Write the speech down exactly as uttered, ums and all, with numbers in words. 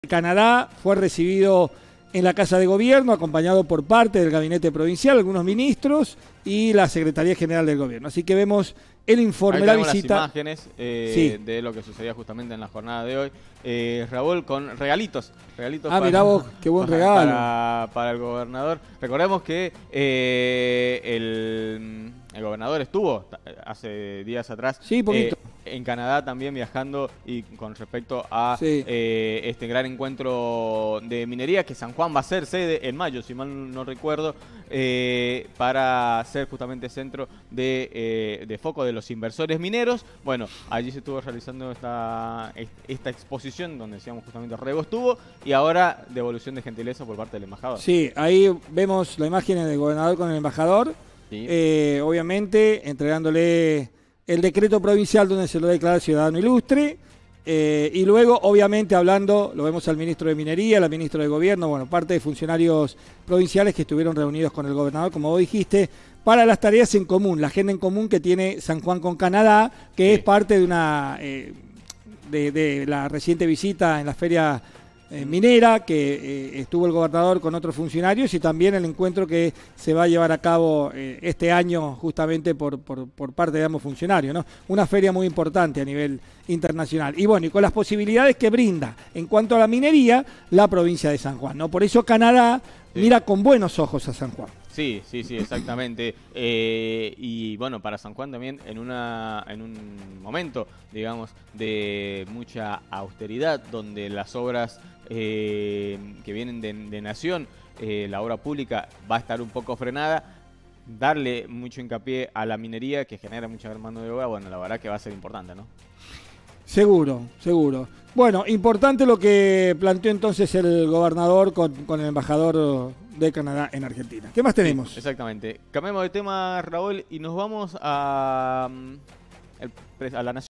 Canadá fue recibido en la Casa de Gobierno, acompañado por parte del Gabinete Provincial, algunos ministros y la Secretaría General del Gobierno. Así que vemos el informe, Ahí la tenemos visita. las imágenes eh, sí. de lo que sucedía justamente en la jornada de hoy. Eh, Raúl, con regalitos. regalitos ah, para, mirá vos, qué buen para, regalo. Para, para el gobernador. Recordemos que eh, el, el gobernador estuvo hace días atrás sí, poquito. Eh, en Canadá también viajando y con respecto a sí. eh, este gran encuentro de minería que San Juan va a ser sede en mayo, si mal no recuerdo, eh, para ser justamente centro de, eh, de foco de los inversores mineros. Bueno, allí se estuvo realizando esta, esta exposición donde decíamos justamente Rego estuvo y ahora devolución de gentileza por parte del embajador. Sí, ahí vemos la imagen del gobernador con el embajador, sí. eh, obviamente entregándole el decreto provincial donde se lo declara ciudadano ilustre, eh, y luego obviamente hablando, lo vemos al ministro de Minería, al ministro de Gobierno, bueno, parte de funcionarios provinciales que estuvieron reunidos con el gobernador, como vos dijiste, para las tareas en común, la agenda en común que tiene San Juan con Canadá, que sí. es parte de una eh, de, de la reciente visita en la feria Eh, minera, que eh, estuvo el gobernador con otros funcionarios, y también el encuentro que se va a llevar a cabo eh, este año justamente por, por, por parte de ambos funcionarios, ¿no? Una feria muy importante a nivel internacional. Y bueno, y con las posibilidades que brinda en cuanto a la minería la provincia de San Juan, ¿no? Por eso Canadá sí. mira con buenos ojos a San Juan. Sí, sí, sí, exactamente. Eh, y bueno, para San Juan también en una en un momento, digamos, de mucha austeridad, donde las obras eh, que vienen de, de Nación, eh, la obra pública va a estar un poco frenada, darle mucho hincapié a la minería que genera mucha mano de obra, bueno, la verdad que va a ser importante, ¿no? Seguro, seguro. Bueno, importante lo que planteó entonces el gobernador con, con el embajador de Canadá en Argentina. ¿Qué más tenemos? Sí, exactamente. Cambiamos de tema, Raúl, y nos vamos a, a la Nación.